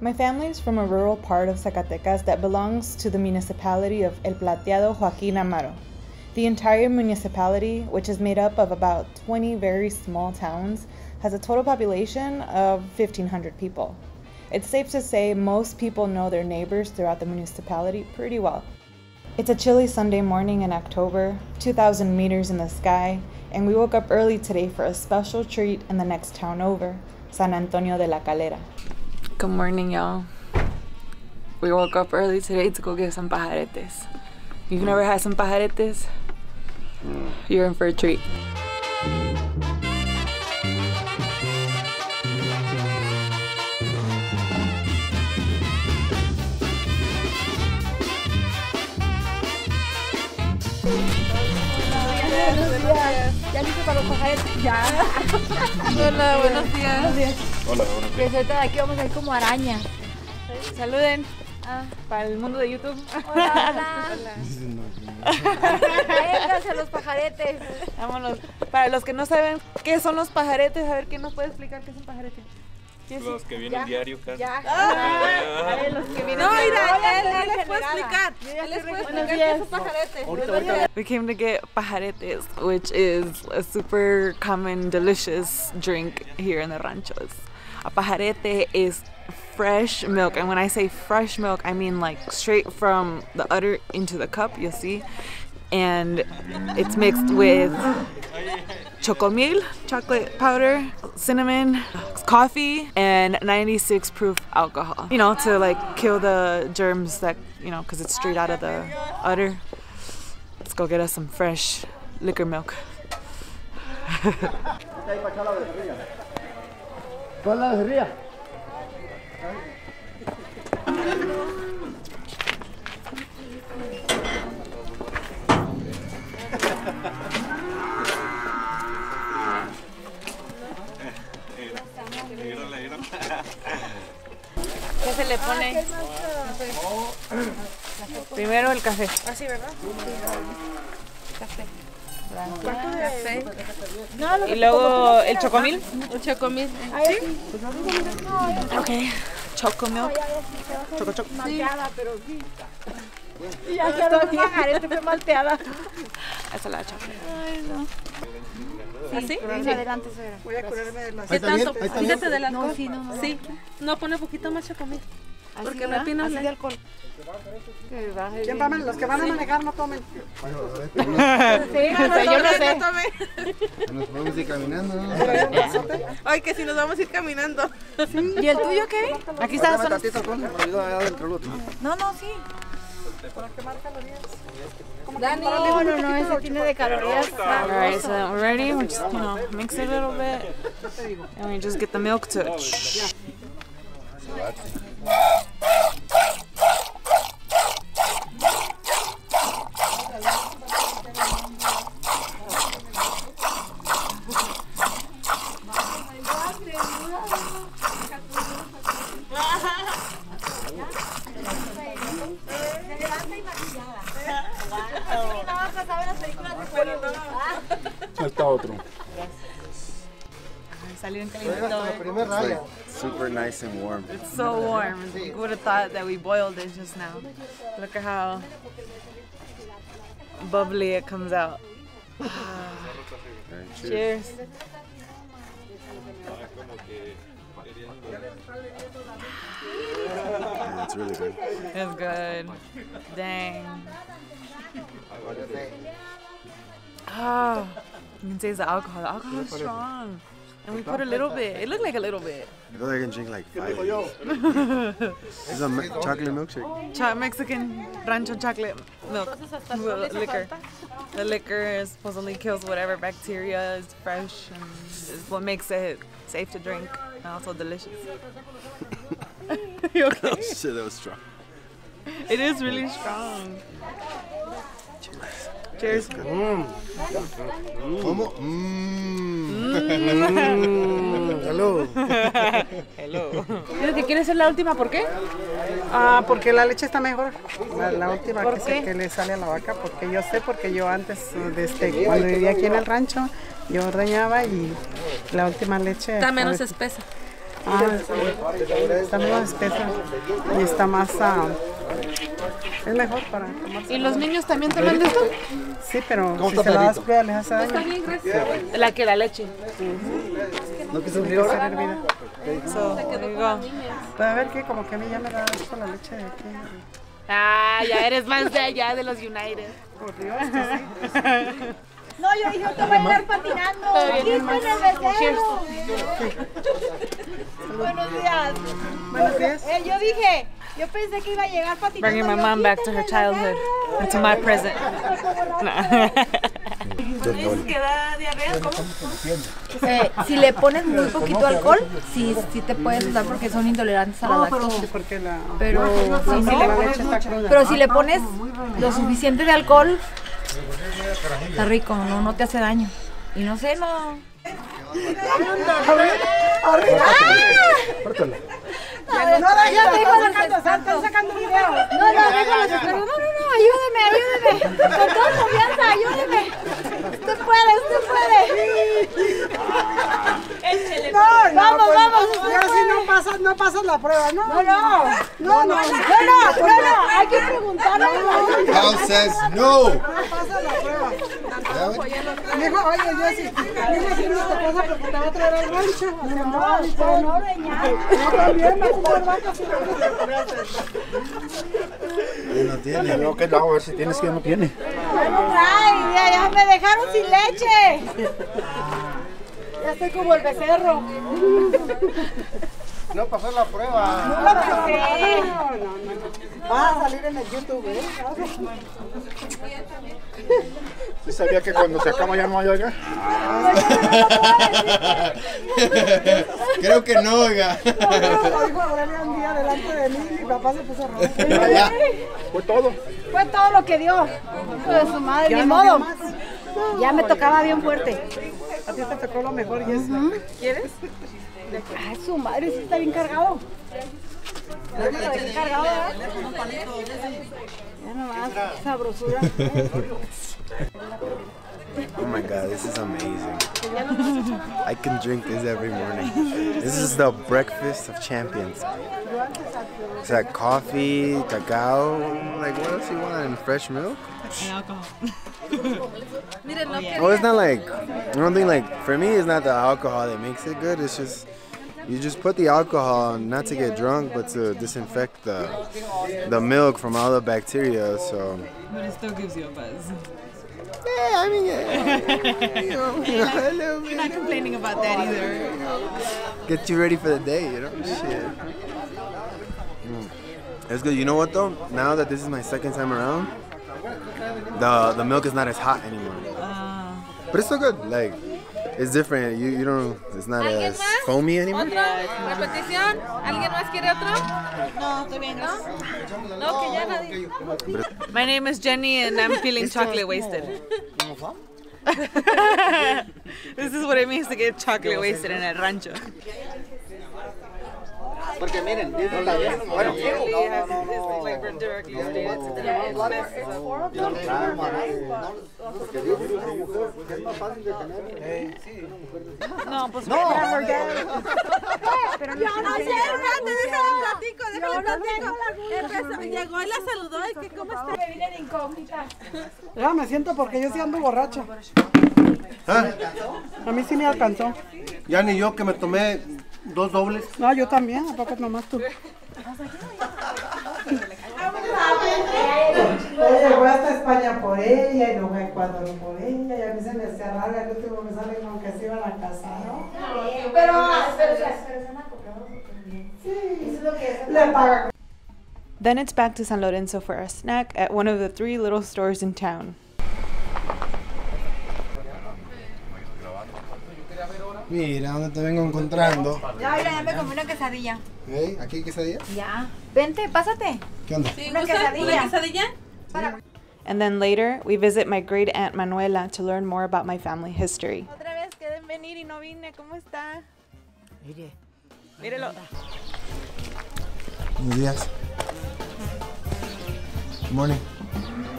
My family is from a rural part of Zacatecas that belongs to the municipality of El Plateado Joaquín Amaro. The entire municipality, which is made up of about 20 very small towns, has a total population of 1,500 people. It's safe to say most people know their neighbors throughout the municipality pretty well. It's a chilly Sunday morning in October, 2,000 meters in the sky, and we woke up early today for a special treat in the next town over, San Antonio de La Calera. Good morning, y'all. We woke up early today to go get some pajaretes. You've never had some pajaretes? You're in for a treat. ¿Ya listo para los pajaretes? Ya. Hola, buenos días. Buenos días. Hola, buenos días. Pues ahorita de aquí vamos a ir como araña. Saluden. Para el mundo de YouTube. Hola, hola. Vénganse los pajaretes. Vámonos. Para los que no saben qué son los pajaretes, a ver quién nos puede explicar qué es un pajarete. Los que vienen diario, casi. Ya. Los que vienen. No, mira, él les puede explicar. Él les puede explicar qué es un pajarete. We came to get pajaretes, which is a super common, delicious drink here in the ranchos. A pajarete is fresh milk, and when I say fresh milk, I mean like straight from the udder into the cup, you'll see. And it's mixed with chocomil, chocolate powder, cinnamon, coffee, and 96 proof alcohol. You know, to like kill the germs that, you know, because it's straight out of the udder. Let's go get us some fresh liquor milk. ¿Qué se le pone? Primero el café. Así, ¿verdad? Café. Y luego el chocomil. Un chocomil. Sí. Ok. Chocomilk. Choco. Malteada, pero sí. Y ya se los pajaretes fue malteada. Esa es la chocolate. Ay, no. ¿Así? Sí. Adelante, señora. Voy a curarme de las... Ahí está bien, tanto? ahí está Fíjate bien. del alcohol. No, sí, no. Sí. No, pone un poquito más chocomil. Porque me opino así de alcohol. ¿Quién va a los que van a manejar no tomen? Sí, yo no sé. Nos podemos ir caminando. Ay, que si nos vamos a ir caminando. ¿Y el tuyo qué? Aquí está. Dame tantito, con, me ayuda allá dentro del otro. No, sí. ¿Para qué marca los días? Dani, no, ese tiene de calorías. Alright, so we're ready. We just, you know, mix it a little bit. And we just get the milk to Falta otro. salir en calentito. Super nice and warm. It's so warm. You would have thought that we boiled it just now. Look at how bubbly it comes out. Cheers. Yeah, it's really good. It's good. Dang. Ah, you can taste the alcohol. The alcohol is strong. And we put a little bit. It looked like a little bit. I feel like I can drink like 5. This is a chocolate milkshake. Mexican rancho chocolate milk liquor. The liquor supposedly kills whatever bacteria is fresh and is what makes it safe to drink and also delicious. You okay? Oh shit, that was strong. It is really strong. Cheers. ¿Cómo? Hello. Hello. ¿Dices que quieres ser la última? ¿Por qué? Porque la leche está mejor. La última que le sale a la vaca. Porque yo antes, cuando vivía aquí en el rancho, yo ordeñaba y la última leche... Está menos espesa. Está más espesa y está más... es mejor para tomarse. ¿Y los niños también toman de esto? Sí, pero si se la das cruda les hace daño. Está bien, gracias. La leche. No que se Tiene que ser hervida. So, there you go. Pues a ver que como que a mí ya me da esto la leche de aquí. Ah, ya eres más de allá de los United. Por Dios, que sí. No, yo dije, te voy a ir patinando. Quítame el becerro. Buenos días. Buenos días. Yo dije, yo pensé que iba a llegar patinando. Bringing my mom back to her childhood and to my present. Si le pones muy poquito alcohol, sí te puedes dar porque son intolerantes a la lactosa. Porque la... Pero si no, la leche está cruda. pero si le pones lo suficiente de alcohol, está rico, no te hace daño. Y no sé, no. Pártala. No, ya están sacando videos. No, déjalo. No, ayúdeme. Con toda confianza, ayúdeme. Usted puede. No, vamos. Pero si no pasas la prueba, ¿no? No, hay que preguntarle. House says no. No pasa la prueba. Me dijo, oye, Jessy, dime si no te pasa porque te va a traer al rancho. No, reñar. Yo también me pongo el vaca si No tiene. No, que no, a ver si tienes que no tiene. Ya no trae, ya me dejaron sin leche. Ya estoy como el becerro. No pasó la prueba. No lo pasé. Va a salir en el YouTube, ¿eh? ¿Sí sabía que cuando se acaba ya no hay oiga? Creo que no, oiga. Lo dijo Aurelia un día delante de mí y mi papá se puso rojo. Ya, fue todo. Fue todo lo que dio. Hijo de su madre, ni modo. Ya me tocaba bien fuerte. A ti te tocó lo mejor, Jessy. ¿Quieres? Ay, su madre sí está bien cargado. Está bien cargado, ¿verdad? Ya nomás, sabrosura. Oh my god, this is amazing. I can drink this every morning. This is the breakfast of champions. It's like coffee, cacao, like what else you want? And fresh milk? Oh, it's not like, I don't think like, for me it's not the alcohol that makes it good, it's just, you just put the alcohol not to get drunk but to disinfect the milk from all the bacteria, so. But it still gives you a buzz. Yeah, I mean, a little bit. You're not complaining about that either. Get you ready for the day, you know? Shit. It's good. You know what though? Now that this is my second time around, the milk is not as hot anymore. But it's still good. Like, it's different. You don't. It's not as foamy anymore. ¿Repetición? ¿Alguien más quiere otro? No, estoy bien, gracias. No, que ya nadie. My name is Jenny and I'm feeling chocolate wasted. This is what it means to get chocolate wasted in el rancho. Porque miren, bueno, No, pues Pero no sé, déjame platico. Llegó y la saludó y que cómo está. Me vine de incógnita. Ya me siento porque yo sí ando borracha. ¿Ah? A mí sí me alcanzó. Ya ni yo que me tomé 2 dobles. No, yo también, ¿a poco nomás tú? Oye, voy hasta España por ella y luego a Ecuador por ella y a mí se me hacía raro, el último me sale como que se iban a casar, ¿no? Pero Le paga. Then it's back to San Lorenzo for a snack at one of the 3 little stores in town. Mira, ¿dónde te vengo encontrando? Ya me comí una quesadilla. ¿Eh? ¿Aquí hay quesadilla? Ya. Vente, pásate. ¿Qué onda? Una quesadilla. And then later, we visit my great aunt Manuela to learn more about my family history. otra vez quedé venir y no vine. ¿Cómo está? Mírelo. Buenos días. Good morning.